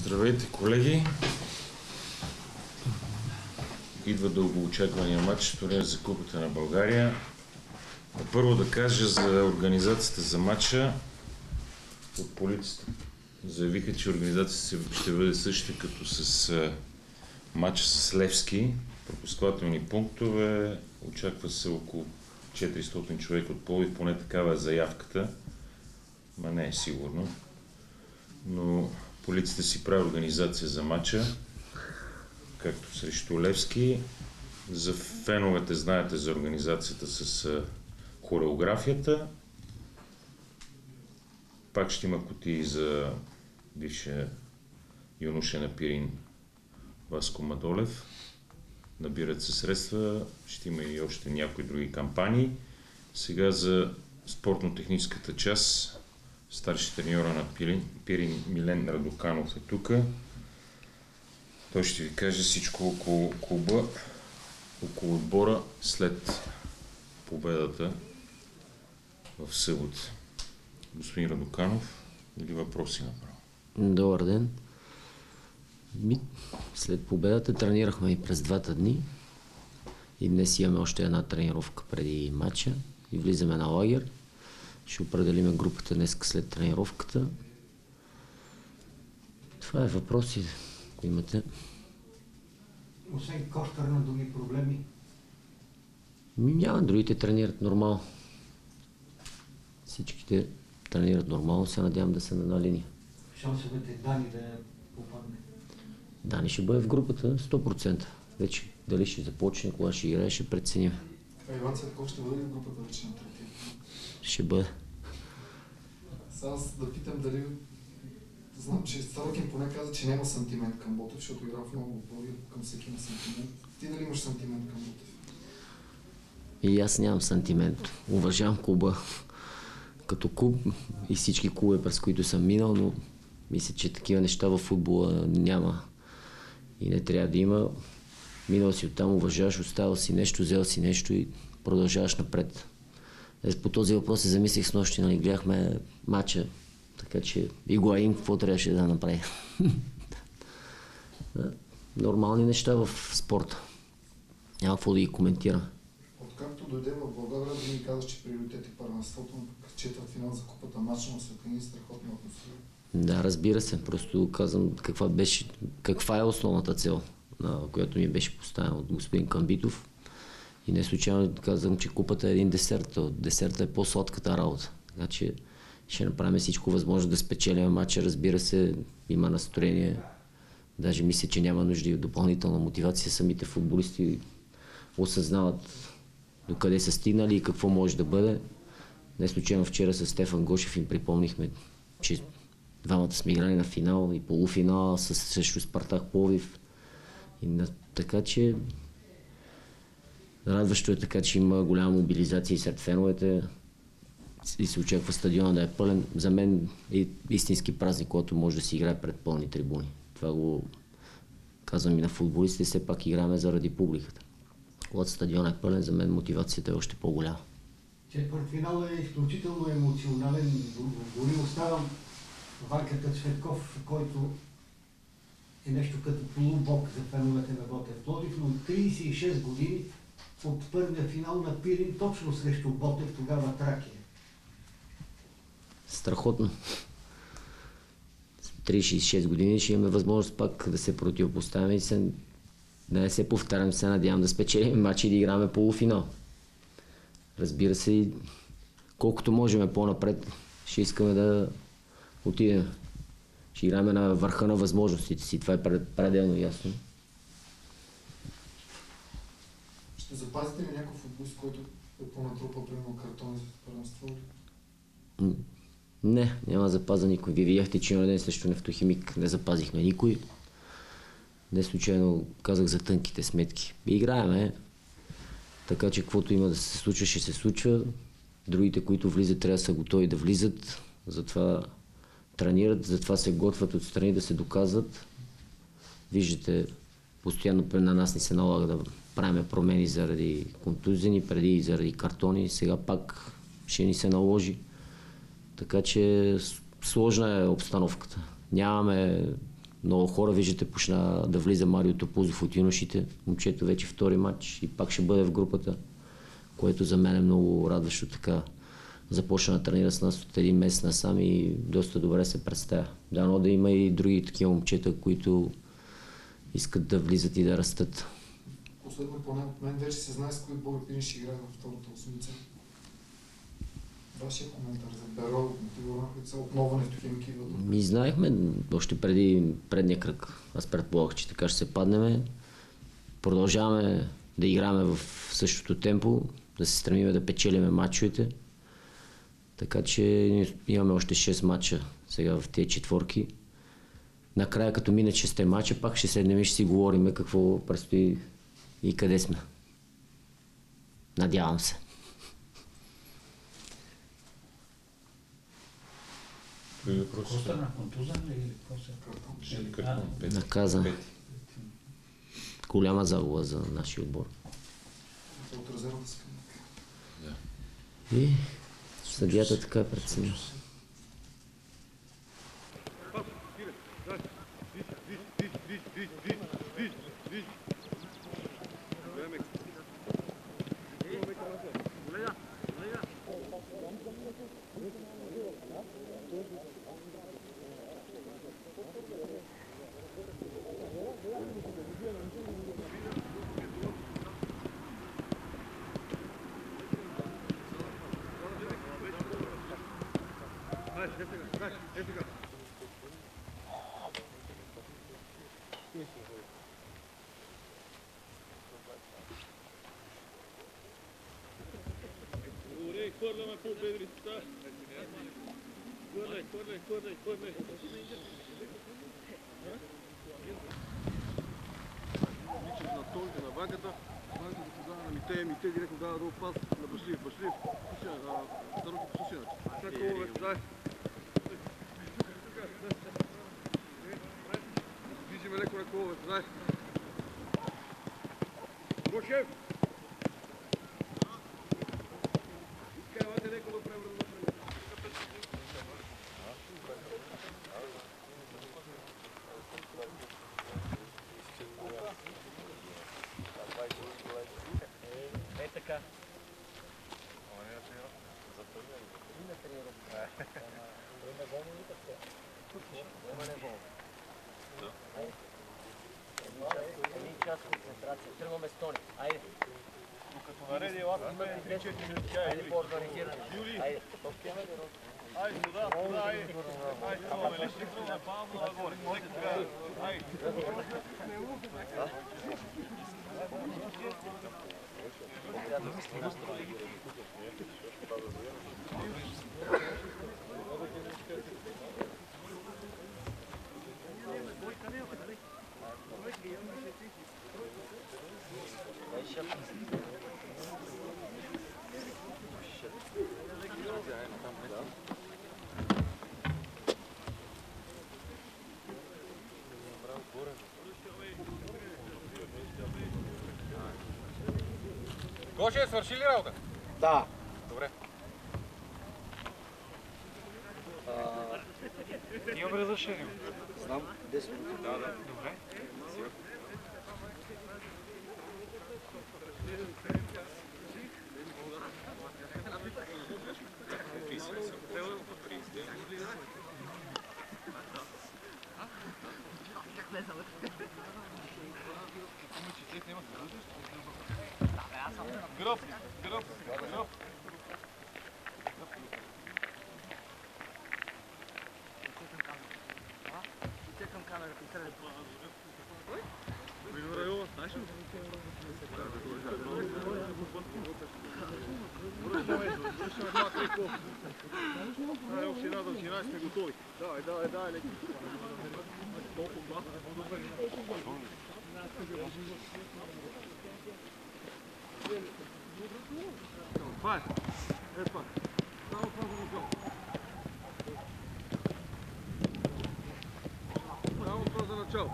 Здравейте, колеги! Идва дългоочаквания матч, турнир за Купата на България. Първо да кажа за организацията за матча. От полицията заявиха, че организацията ще бъде същата като с матча с Левски. Пропускателни пунктове. Очаква се около 400 човека от Пловдив, поне такава е заявката. Ма не е сигурно. Но полицията си прави организация за матча, както срещу Левски. За феновете знаете за организацията с хореографията. Пак ще има кутии за бившия юноша на Пирин Васко Мадолев. Набират се средства, ще има и още някои други кампании. Сега за спортно-техническата част. Старши треньора на Пирин Милен Радоканов е тук. Той ще ви каже всичко около клуба, около отбора след победата в събота. Господин Радоканов, или въпроси направо? Добър ден. След победата тренирахме и през 2 дни. И днес имаме още една тренировка преди матча и влизаме на лагер. Ще определиме групата днес след тренировката. Това е въпроси, ако имате. Освен Костър на други проблеми? Няма, другите тренират нормално. Всичките тренират нормално, се надявам да са на линия. Шансовете Дани да попадне? Дани ще бъде в групата 100%. Вече дали ще започне, кога ще играе, ще преценим. Иван Цветков ще бъде в групата вече на трети? Ще бъде. Сега да питам дали... Знам, че Сталкин поне каза, че няма сантимент към Ботев, защото игра в много отбори, към всеки има сантимент. Ти дали имаш сантимент към Ботев? И аз нямам сантимент. Уважавам клуба като клуб и всички клубове, през които съм минал, но мисля, че такива неща в футбола няма и не трябва да има. Минал си оттам, уважаваш, оставил си нещо, взел си нещо и продължаваш напред. По този въпрос се замислих с нощи, нали, гледахме матча, така че Игуаин какво трябваше да направи. Нормални неща в спорта. Няма какво да ги коментира. Откакто дойде в България, да ми казаш, че приоритет е първенството, но пък четвъртфинал за Купата матча на Светлини, страхотна атмосфера. Да, разбира се. Просто казвам каква е основната цел, на която ми беше поставена от господин Камбитов. И не случайно казвам, че Купата е един десерт. Десерта е по-сладката работа. Така че ще направим всичко възможно да спечелим матча. Разбира се, има настроение. Даже мисля, че няма нужда и от допълнителна мотивация. Самите футболисти осъзнават докъде са стигнали и какво може да бъде. Не случайно вчера с Стефан Гошев им припомнихме, че двамата сме играли на финал и полуфинал срещу Спартак Пловдив. Така че радващо е така, че има голяма мобилизация и сред феновете и се очаква стадиона да е пълен. За мен е истински празник, когато може да си играе пред пълни трибуни. Това го казвам и на футболистите, все пак играме заради публиката. Когато стадиона е пълен, за мен мотивацията е още по-голяма. Четвъртфинал е изключително емоционален. Дори оставам Ванката Цветков, който е нещо като полубог за феновете на Ботев Пловдив, но 36 години от първия финал на Пирин точно срещу Ботев, тогава Тракия. Страхотно. 36 години ще имаме възможност пак да се противопоставяме и да не се повтарям, се надявам да спечелим матч и да играме полуфинал. Разбира се, и колкото можем по-напред, ще искаме да отидем. Ще играме на върха на възможностите си. Това е пределно ясно. Ще запазите ли някой футболист, който е по-натрупал примерно картони за първенство? Не, няма запаза никой. Вие видяхте, че на ден срещу Нефтохимик не запазихме никой. Не случайно казах за тънките сметки. Играеме, така че каквото има да се случва, ще се случва. Другите, които влизат, трябва да са готови да влизат. Затова тренират, затова се готвят отстрани да се доказват. Виждате, постоянно на нас ни се налага да правим промени заради контузини, преди заради картони. Сега пак ще ни се наложи. Така че сложна е обстановката. Нямаме много хора, виждате, почна да влиза Марио Топузов от юношите. Момчето вече втори матч и пак ще бъде в групата, което за мен е много радващо. Така започна да тренира с нас от един месец насам и доста добре се представя. Дано да има и други такива момчета, които искат да влизат и да растат. Последно, поне от мен вече се знае с кои отбори Пирин ще играе във втората осмица. Вашия коментар за Беро, Тигоран, които са отново Нефтохимки идват? Ми знаехме още преди предния кръг. Аз предполагах, че така ще се паднем. Продължаваме да играме в същото темпо, да се стремиме да печелиме матчовете. Така че имаме още 6 матча сега в тези четворки. Накрая, като мине 6 матча, пак ще седнем и ще си говорим какво предстои и къде сме. Надявам се. Други въпроси? Какво стана? Контузен ли или какво се? Картон, пет. Наказан. Пет. Голяма загуба за нашия отбор. От резервата скамейка. Да. И съдията така е преценил. На толкова на вагата, знаете да подава на мите, директно дава долу пас на Башлиев. Башлиев, слушай, Староки послушай, как това бе, дай. Движиме леко на колове, дай. Гошев! Изкарвате леко да превърна. Тръгваме с Тони. Айде. Докато нареди лапа, сме 3-4 минути. Айде по-организирано. Юли! Айде. Айде, сюда, айде. Айде, тръгваме, лишни тръгваме, бавно нагоре. Всеки трябва. Айде. Гоше, свърши ли работа? Да. Добре. Имаме разрешение. Знам, 10 минути. Да. Добре. Гръб. Още една дължина сме готови. Давай, леки. Това е. Ето това. Само това за начало. Само това за начало.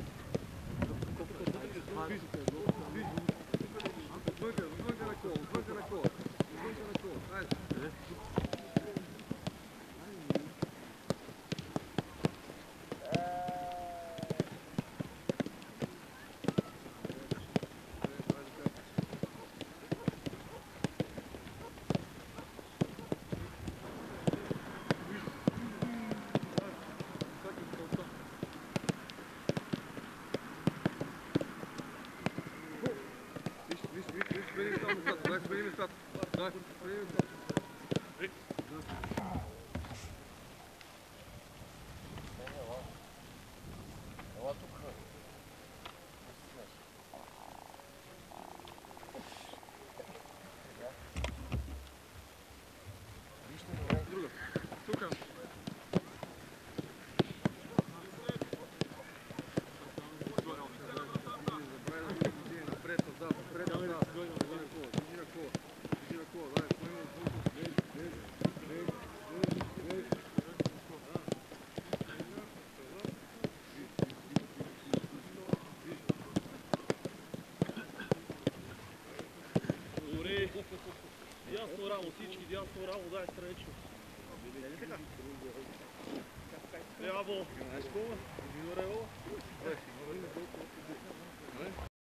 Отвънка на кола. Айде. Тук. Добре. Дясно рамо, всички дясно рамо, дай странично. Ляво. Ляво.